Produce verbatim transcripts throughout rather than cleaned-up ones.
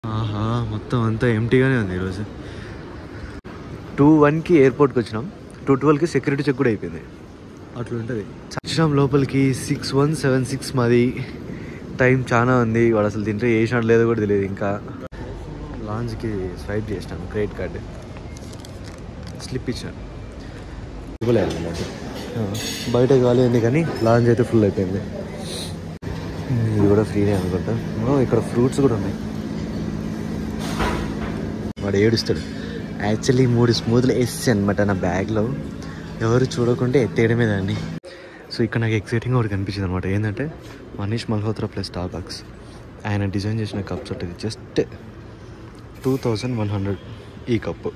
ఆహా, మొత్తం అంతా ఎంటీగానే ఉంది ఈరోజు. టూ వన్కి ఎయిర్పోర్ట్కి వచ్చినాం, టూ ట్వెల్వ్కి సెక్యూరిటీ చెక్ కూడా అయిపోయింది. అట్లా ఉంటుంది. వచ్చినాం లోపలికి. సిక్స్ వన్ సెవెన్ సిక్స్ మాది. టైం చాలా ఉంది. వాడు అసలు తింటే వేసినట్టు లేదో కూడా తెలియదు. ఇంకా లాంజ్కి స్వైప్ చేసినాను, క్రెడిట్ కార్డు స్లిప్ ఇచ్చాను. ఇవ్వలేదు బయట కాలేదు కానీ లాంజ్ అయితే ఫుల్ అయిపోయింది. ఇది కూడా ఫ్రీనే అనుకుంటా. ఇక్కడ ఫ్రూట్స్ కూడా ఉన్నాయి. వాడు ఏడుస్తాడు. యాక్చువల్లీ మూడు స్మూత్లు వేసి అనమాట నా బ్యాగ్లో, ఎవరు చూడకుంటే ఎత్తేయడమే దాన్ని. సో ఇక్కడ నాకు ఎక్సైటింగ్గా ఒకటి కనిపించింది అనమాట. ఏంటంటే మనీష్ మల్హోత్రా ప్లస్ స్టార్బక్స్ ఆయన డిజైన్ చేసిన కప్స్ ఉంటుంది. Just two thousand one hundred ఈ కప్పు.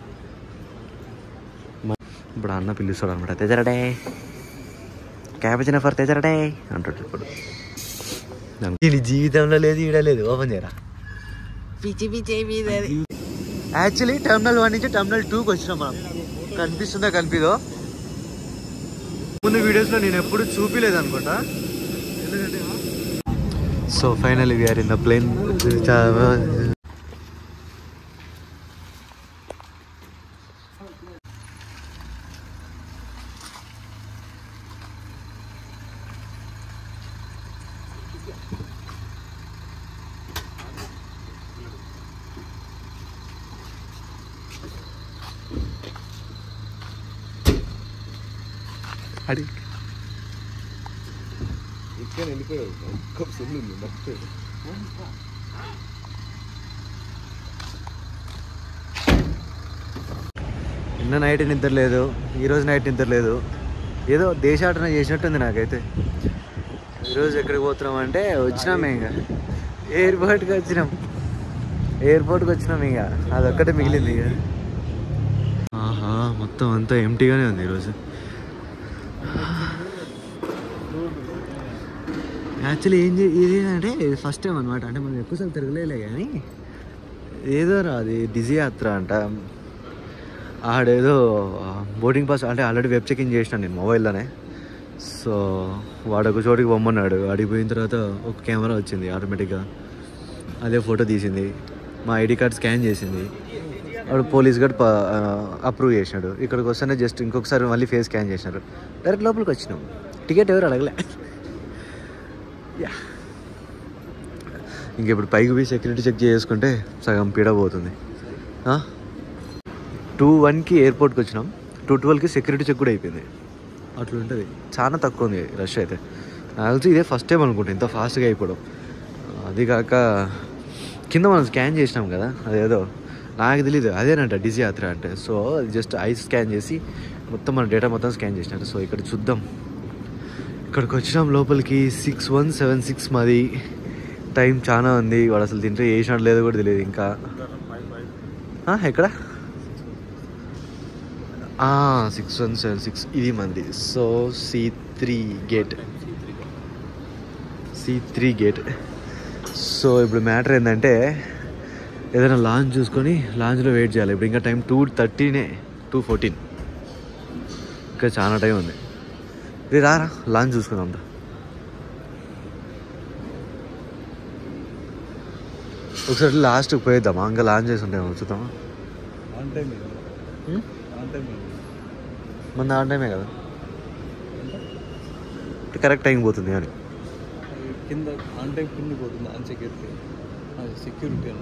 ఇప్పుడు అన్న పిలుస్తాడు అనమాట. తెజరడే క్యాబేజ్ ఫర్ తెజరడే అంటాడు. ఇప్పుడు దీని జీవితంలో లేదు, ఈడ లేదు. ఓపెన్ చేయరా. పిచ్చి పిచ్చి యాక్చువల్లీ టర్మినల్ వన్ నుంచి టర్మినల్ టూకి వచ్చినాం మనం. కనిపిస్తుందా కనిపిదో? ముందు వీడియోస్లో నేను ఎప్పుడు చూపిలేదు అనుకుంటా. So finally we're in the plane. అడి ఇక్కడ వెళ్ళిపోయావు. నిన్న నైట్ నిద్ర లేదు, ఈరోజు నైట్ నిద్ర లేదు. ఏదో దేశాటన చేసినట్టుంది నాకైతే. ఈరోజు ఎక్కడికి పోతున్నాం అంటే వచ్చినాం ఇంకా ఎయిర్పోర్ట్కి వచ్చినాం ఎయిర్పోర్ట్కి వచ్చినాం ఇంకా అదొక్కటే మిగిలింది ఇక. ఆహా, మొత్తం అంతా ఎంటీగానే ఉంది ఈరోజు. యాక్చువల్లీ ఏం చే ఇదేంటంటే ఫస్ట్ టైం అనమాట. అంటే మనం ఎక్కువసార్లు తిరగలేలే కానీ ఏదో రా అది డిజీ యాత్ర అంట. ఆడేదో బోర్డింగ్ పాస్ అంటే ఆల్రెడీ వెబ్ చెకింగ్ చేసినాను నేను మొబైల్లోనే. సో వాడు ఒక చోటికి పొమ్మన్నాడు. అడిగిపోయిన తర్వాత ఒక కెమెరా వచ్చింది ఆటోమేటిక్గా, అదే ఫోటో తీసింది, మా ఐడి కార్డ్ స్కాన్ చేసింది. వాడు పోలీస్ గార్డ్ అప్రూవ్ చేసినాడు. ఇక్కడికి వస్తేనే జస్ట్ ఇంకొకసారి మళ్ళీ ఫేస్ స్కాన్ చేసినారు. డైరెక్ట్ లోపలికి వచ్చినాం. టికెట్ ఎవరు అడగలే. యా, ఇంకెప్పుడు పైకి పోయి సెక్యూరిటీ చెక్ చేసుకుంటే సగం పీడ పోతుంది. టూ వన్కి ఎయిర్పోర్ట్కి వచ్చినాం, టూ ట్వెల్వ్కి సెక్యూరిటీ చెక్ కూడా అయిపోయింది. అట్లా ఉంటుంది. చాలా తక్కువ ఉంది రష్ అయితే. నాకు ఇదే ఫస్ట్ టైం అనుకుంటా ఇంత ఫాస్ట్గా అయిపోవడం. అది కాక కింద మనం స్కాన్ చేసినాం కదా, అదేదో నాకు తెలీదు అదేనంట డిజీ యాత్ర అంటే. సో జస్ట్ ఐస్ స్కాన్ చేసి మొత్తం మన డేటా మొత్తం స్కాన్ చేసినారు. సో ఇక్కడ చూద్దాం. ఇక్కడికి వచ్చినాం లోపలికి. సిక్స్ వన్ సెవెన్ సిక్స్ మాది. టైం చాలా ఉంది. వాడు అసలు తింటే వేసినట్టు లేదో కూడా తెలియదు. ఇంకా ఎక్కడ సిక్స్ వన్ సెవెన్ సిక్స్ ఇది మంది. So C three gate C three gate. So ఇప్పుడు మ్యాటర్ ఏంటంటే ఏదైనా లాంచ్ చూసుకొని లాంచ్లో వెయిట్ చేయాలి. ఇప్పుడు ఇంకా టైం టూ థర్టీనే టూ ఫోర్టీన్ ఇంకా చాలా టైం ఉంది. ఇది రారా లాంచ్ చూసుకుందాం. ఒకసారి లాస్ట్కి పోయిద్దామా? ఇంకా లాంచ్ చేసి ఉంటాము, చూద్దామా? మన ఆన్ టైమే కదా, కరెక్ట్ టైం పోతుంది కానీ కింద ఆన్ టైం కింద పోతుంది. ఆన్ సెక్యూరిటీ సెక్యూరిటీ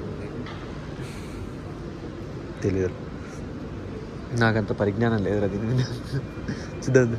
తెలియదు, నాకంత పరిజ్ఞానం లేదు. అది చూద్దాం.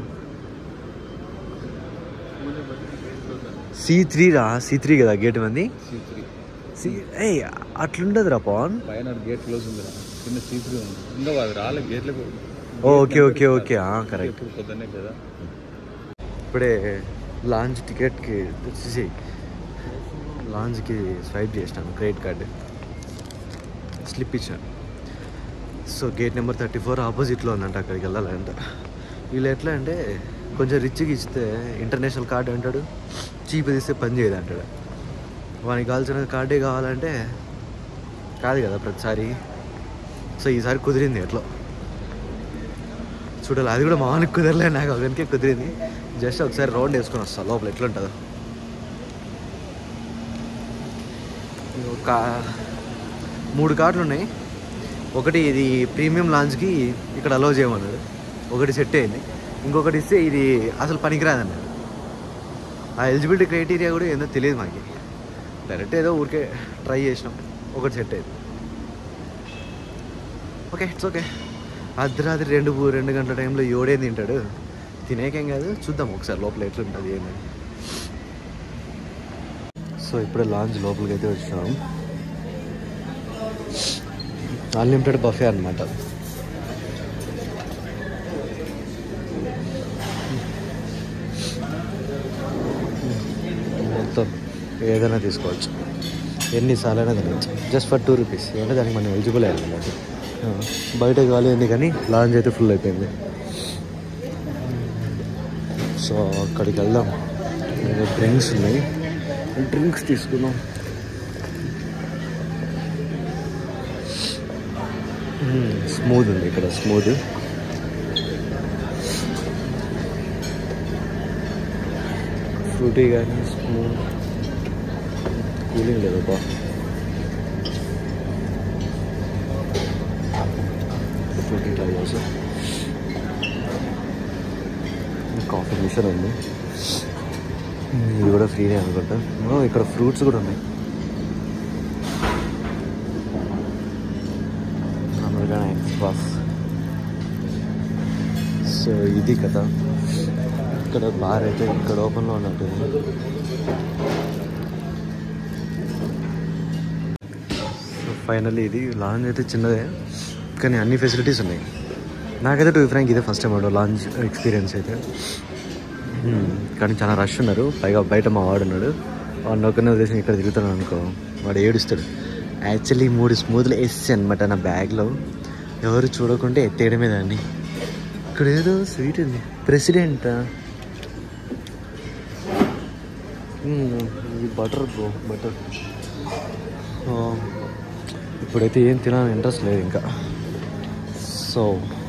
సి త్రీ రా, సి త్రీ కదా గేట్ మంది. సి ఏ అట్లుండదు రా పవన్. పైన గేట్ క్లోజ్ ఉంది రా, కింద సి త్రీ ఉంది. ఇంకా వాళ్ళు రాలే గేట్లకు. Okay okay okay correct. పొద్దున్నే కదా. ఇప్పుడే లాంచ్ టికెట్కి వచ్చేసి లాంచ్కి స్వైప్ చేసినాను, క్రెడిట్ కార్డు స్లిప్ ఇచ్చాను. So gate number thirty four ఆపోజిట్లో ఉందంట, అక్కడికి వెళ్ళాలంట. వీళ్ళు ఎట్లా అంటే కొంచెం రిచ్గా ఇస్తే ఇంటర్నేషనల్ కార్డు అంటాడు, చీప్ తీస్తే పని చేయదు అంటాడు. వానికి కావాల్సిన కార్డే కావాలంటే కాదు కదా ప్రతిసారి. సో ఈసారి కుదిరింది ఎట్లా చూడాలి. అది కూడా మామూలుగా కుదరలే, నాకు ఒకరికే కుదిరింది. జస్ట్ ఒకసారి రౌండ్ వేసుకొని వస్తా లోపల ఎట్లుంటుందో. కా మూడు కార్డులు ఉన్నాయి. ఒకటి ఇది ప్రీమియం లాంచ్కి ఇక్కడ అలౌ చేయమన్నాడు, ఒకటి సెట్ అయింది, ఇంకొకటి ఇస్తే ఇది అసలు పనికిరాదన్నాడు. ఆ ఎలిజిబిలిటీ క్రైటీరియా కూడా ఏందో తెలియదు మాకు. డైరెక్ట్ ఏదో ఊరికే ట్రై చేసినాం, ఒకటి సెట్ అయింది. Okay, it's okay. అర్ధరాత్రి రెండు రెండు గంటల టైంలో ఎవడేం తింటాడు, తినేకేం కాదు, చూద్దాం ఒకసారి లోపల ఎట్లుంటుంది ఏంటని. సో ఇప్పుడే లాంచ్ లోపలికి అయితే వచ్చినాం. అన్లిమిటెడ్ బఫే అనమాట. మొత్తం ఏదైనా తీసుకోవచ్చు, ఎన్నిసార్లైనా తినవచ్చు, జస్ట్ ఫర్ టూ రూపీస్. అంటే దానికి మనం ఎలిజిబుల్ అయ్యాలన్నమాట. బయట కాలేదు కానీ లాంచ్ అయితే ఫుల్ అయిపోయింది. సో అక్కడికి వెళ్దాం. డ్రింక్స్ ఉన్నాయి, డ్రింక్స్ తీసుకున్నాం. స్మూత్ ఉంది ఇక్కడ, స్మూత్. ఫ్రూటీ కానీ స్మూత్, కూలింగ్ లేదు బా. ఫ్రూటీ ట్రై చేసి. కాఫీ మిషన్ ఉంది, ఇది కూడా ఫ్రీనే అనుకుంటా. ఇక్కడ ఫ్రూట్స్ కూడా ఉన్నాయి. American express. సో ఇది కదా, ఇక్కడ బార్ అయితే ఇక్కడ ఓపెన్లో ఉన్నట్టుంది. సో ఫైనల్లీ ఇది లాంచ్ అయితే చిన్నదే కానీ అన్ని ఫెసిలిటీస్ ఉన్నాయి. నాకైతే టు ఫ్రాంక్ ఇదే ఫస్ట్ టైం ఆడు లాంచ్ ఎక్స్పీరియన్స్ అయితే. కానీ చాలా రష్ ఉన్నారు. పైగా బయట మా వాడు ఉన్నాడు, వాడిని ఒక్కనే ఉద్దేశం ఇక్కడ తిరుగుతున్నాను అనుకో వాడు ఏడుస్తాడు. యాక్చువల్లీ మూడు స్మూత్లు వేసి అనమాట నా బ్యాగ్లో, ఎవరు చూడకుంటే ఎత్తేయడమే దాన్ని. ఇక్కడ ఏదో స్వీట్ ఉంది, ప్రెసిడెంట్. ఇది బటర్ బ్రో, బటర్. ఇప్పుడైతే ఏం తినాలని ఇంట్రెస్ట్ లేదు ఇంకా. So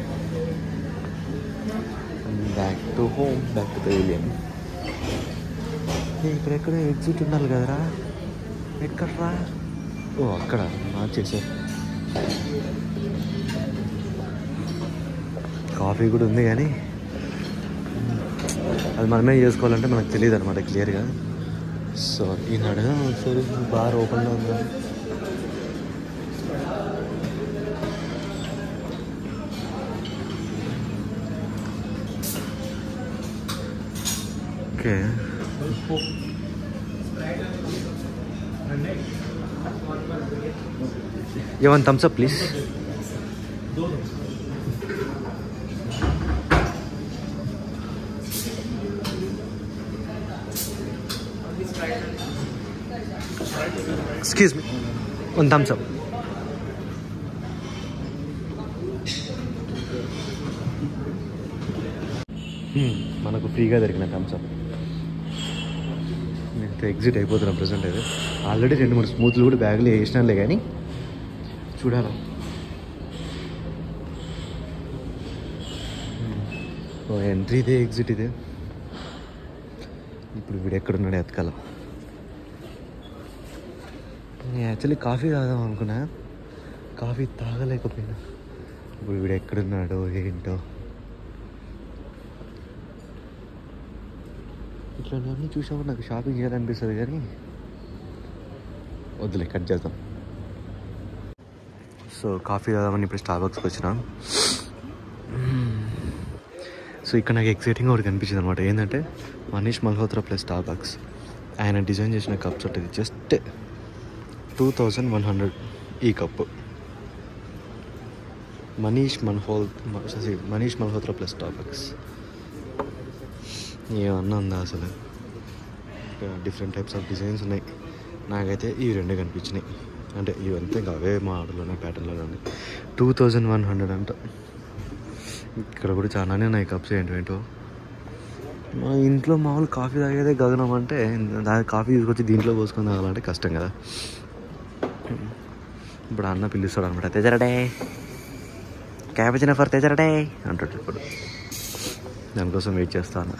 back to home, back to pavilion. ఇక్కడెక్కడ ఎగ్జిట్ ఉండాలి కదరా, ఎక్కడ్రా? ఓ అక్కడ మార్చేసారు. కాఫీ కూడా ఉంది కానీ అది మనమే చేసుకోవాలంటే మనకు తెలియదు అనమాట క్లియర్గా. సో ఈయన అడగా ఒకసారి బార్ ఓపెన్లో ఉందా. Okay, you want thumbs up please? Excuse me, one thumbs up. మనకు ఫ్రీగా దొరికిన థమ్స్ అప్. నేను ఎగ్జిట్ అయిపోతున్నాను ప్రజెంట్ అయితే. ఆల్రెడీ రెండు మూడు స్మూత్లు కూడా బ్యాగ్లో వేసినాలే కానీ చూడాలి. ఎంట్రీ ఇదే, ఎగ్జిట్ ఇదే. ఇప్పుడు వీడు ఎక్కడున్నాడు ఎతకాల. నేను యాక్చువల్లీ కాఫీ తాగుదాం అనుకున్నా, కాఫీ తాగలేకపోయినా. ఇప్పుడు వీడు ఎక్కడున్నాడో ఏంటో. ఇట్లాంటివన్నీ చూసాము నాకు షాపింగ్ చేయాలనిపిస్తుంది కానీ వద్దులే, కట్ చేద్దాం. సో కాఫీ తాదామని ఇప్పుడు స్టార్బక్స్కి వచ్చినాం. సో ఇక్కడ నాకు ఎక్సైటింగ్ ఒకటి కనిపించింది అనమాట. ఏంటంటే మనీష్ మల్హోత్రా ప్లస్ స్టార్బక్స్. ఆయన డిజైన్ చేసిన కప్స్ ఉంటుంది. Just two thousand one hundred ఈ కప్పు. మనీష్ మల్హోల్ మనీష్ మల్హోత్రా ప్లస్ స్టార్బక్స్. ఏమన్నా ఉందా అసలు? డిఫరెంట్ టైప్స్ ఆఫ్ డిజైన్స్ ఉన్నాయి. నాకైతే ఈ రెండు కనిపించినాయి. అంటే ఇవంతా ఇంకా అవే మోడల్లోనే, ప్యాటర్న్లోనే. టూ థౌజండ్ వన్ హండ్రెడ్ అంట. ఇక్కడ కూడా చాలానే ఉన్నాయి కప్స్ ఏంటో. మా ఇంట్లో మామూలు కాఫీ తాగేదే గగనం అంటే దాని కాఫీ తీసుకొచ్చి దీంట్లో పోసుకొని తాగాలంటే కష్టం కదా. ఇప్పుడు అన్న పిలుస్తాడు అనమాట, తెజరడే క్యాబేజినా ఫర్ తెజరడే అంటాడు. ఇప్పుడు దానికోసం వెయిట్ చేస్తాను.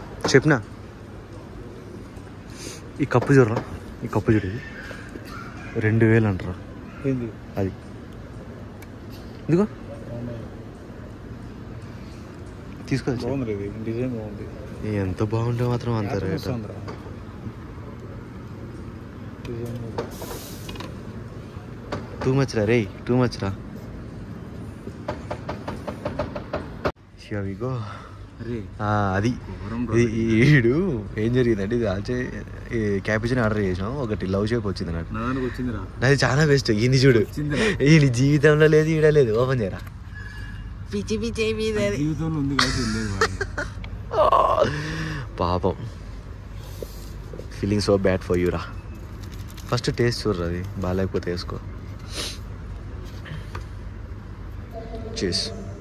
చెప్పినా ఈ కప్పు చూడరా, ఈ కప్పు చూడేది రెండు వేలు అంటారు ఏంది అది. ఇదిగో తీసుకోవచ్చు. బాగుంది ఇది డిజైన్ బాగుంది. ఎంత బాగుంటే మాత్రం అంత రేట్. టూ మచ్ రా రే, టూ మచ్ రా. షియావిగో అది ఈడు ఏం జరిగిందంటే ఇది ఆల్చే క్యాపిచినో ఆర్డర్ చేసాం, ఒకటి లవ్ షేప్ వచ్చింది నాకు. అది చాలా బెస్ట్. ఈయన చూడు, ఈయన జీవితంలో లేదు, ఈడ లేదు. ఓపెన్ చేయరా. పిచ్చి పిచ్చి జీవితంలో ఉంది పాపం. Feeling so bad for you రా. ఫస్ట్ టేస్ట్ చూడరా, అది బాగాలేకపోతే వేసుకో. చేస్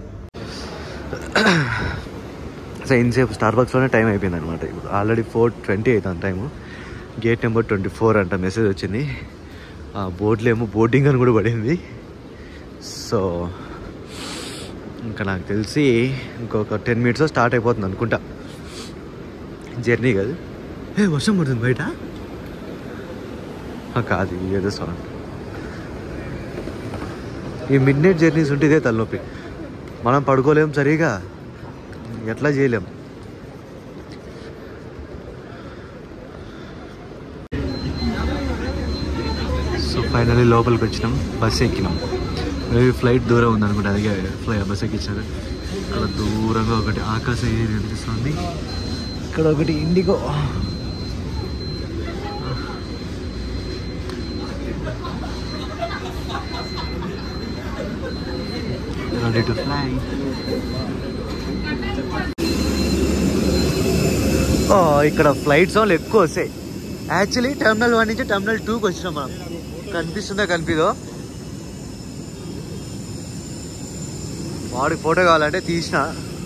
సో ఇన్సేపు స్టార్ బాక్స్లోనే టైం అయిపోయింది అనమాట. ఇప్పుడు ఆల్రెడీ ఫోర్ ట్వంటీ అవుతుంది time. Gate number twenty four అంట మెసేజ్ వచ్చింది. ఆ బోర్డులో ఏమో బోర్డింగ్ అని కూడా పడింది. సో ఇంకా నాకు తెలిసి ఇంకొక టెన్ మినిట్స్ స్టార్ట్ అయిపోతుంది అనుకుంటా జర్నీ. కాదు ఏ వర్షం పడుతుంది బయట. కాదు ఏదో సౌండ్. ఈ మిడ్ నైట్ జర్నీస్ ఉంటే ఇదే తలనొప్పి. మనం పడుకోలేం సరిగా, ఎట్లా చేయలేం. సో ఫైనల్లీ లోపలికి వచ్చినాం, బస్సు ఎక్కినాం. మేబీ ఫ్లైట్ దూరం ఉందనుకుంటా, అదిగే ఫ్లై బస్సు ఎక్కించారు. ఇక్కడ దూరంగా ఒకటి ఆకాశ ఏరియా అనిపిస్తుంది. ఇక్కడ ఒకటి ఇండిగో. Ready to fly. ఓ ఇక్కడ ఫ్లైట్ సౌండ్లు ఎక్కువ వస్తాయి. యాక్చువల్లీ టెర్మినల్ వన్ నుంచి టెర్మినల్ టూకి వచ్చినాం మనం. కనిపిస్తుందా కనిపిదో? వాడికి ఫోటో కావాలంటే తీసిన.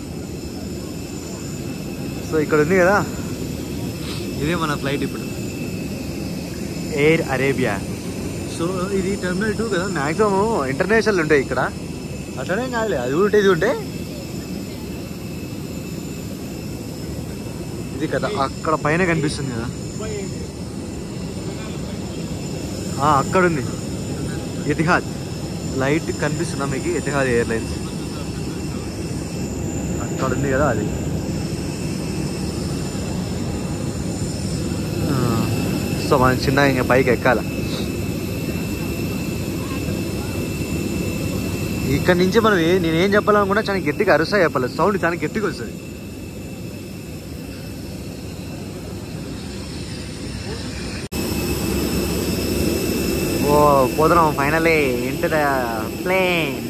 సో ఇక్కడ ఉంది కదా, ఇదే మన ఫ్లైట్ ఇప్పుడు, ఎయిర్ అరేబియా. సో ఇది టెర్మినల్ టూ కదా, మ్యాక్సిమం ఇంటర్నేషనల్ ఉంటాయి ఇక్కడ. అట్లనే కాదులే, అది ఉంటే ఇది ఉంటే ఇది కదా. అక్కడ పైన కనిపిస్తుంది కదా, అక్కడ ఉంది ఎతిహాద్. లైట్ కనిపిస్తుందా మీకు? ఎతిహాద్ ఎయిర్లైన్స్ అక్కడ ఉంది కదా అది. సో మనం చిన్న ఇంకా పైకి ఎక్కాల. ఇక్కడ నుంచి మనం ఏ నేనేం చెప్పాలనుకున్నా చాలా గట్టిగా అరుసా చెప్పాలి. సౌండ్ చాలా గట్టిగా వస్తుంది. ఓ పోతున్నాం ఫైనలీ ఇంటు ద ప్లేన్.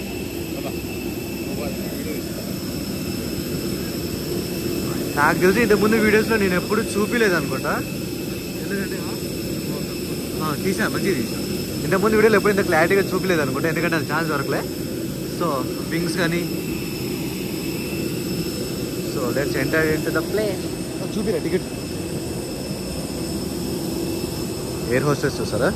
నాకు తెలిసి ఇంతకుముందు వీడియోస్లో నేను ఎప్పుడు చూపించలేదు అనుకుంటా. ఎందుకంటే తీసా మంచిగా తీసా. ఇంతకుముందు వీడియోలో ఎప్పుడు ఇంత క్లారిటీగా చూపించలేదు అనుకుంటా, ఎందుకంటే అది ఛాన్స్ దొరకలే. సో వింగ్స్ కానీ. So let's enter into the plane. చూపిరా టికెట్. ఎయిర్ హోస్టెస్ చూసారా?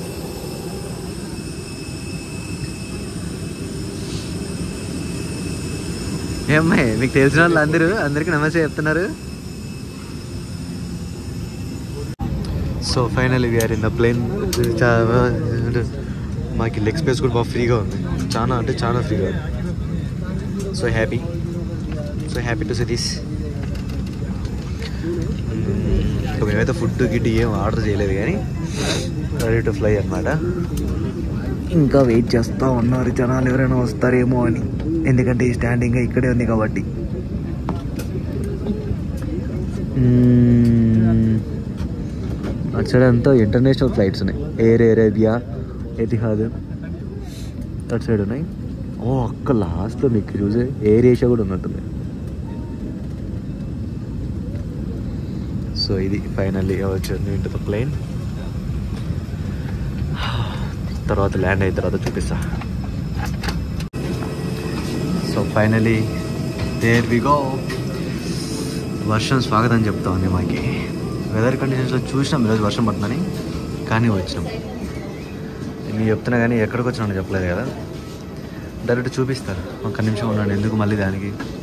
ఏమ్మాయి మీకు తెలిసిన వాళ్ళు అందరూ అందరికీ నమస్తే చెప్తున్నారు. So finally we're in the plane. మాకు లెగ్ స్పేస్ కూడా బాగా ఫ్రీగా ఉంది, చాలా అంటే చాలా ఫ్రీగా ఉంది. So happy, so happy to see this. ఇంకా మేమైతే ఫుడ్ గిడ్డి ఏం ఆర్డర్ చేయలేదు కానీ రెడీ టు ఫ్లై అన్నమాట. ఇంకా వెయిట్ చేస్తూ ఉన్నారు జనాలు ఎవరైనా వస్తారేమో అని, ఎందుకంటే ఈ స్టాండింగ్ ఇక్కడే ఉంది కాబట్టి. అటు సైడ్ అంతా ఇంటర్నేషనల్ ఫ్లైట్స్ ఉన్నాయి. ఎయిర్ అరేబియా, ఎతిహాద్ అటు సైడ్ ఉన్నాయి. ఓ అక్క లాస్ట్లో మీకు చూసే ఎయిర్ ఏషియా కూడా ఉన్నట్టుంది. సో ఇది ఫైనల్లీ వచ్చింది ఇంటు ద ప్లేన్. తర్వాత ల్యాండ్ అయిన తర్వాత చూపిస్తా. So finally there we go. వర్షం స్వాగతం చెప్తా ఉంది మాకి. వెదర్ కండిషన్స్లో చూసినాం ఈరోజు వర్షం పడుతుందని, కానీ వచ్చినాం. నేను చెప్తున్నా కానీ ఎక్కడికి వచ్చినా చెప్పలేదు కదా, డైరెక్ట్ చూపిస్తారు. ఒక్క నిమిషం ఉన్నాను, ఎందుకు మళ్ళీ దానికి.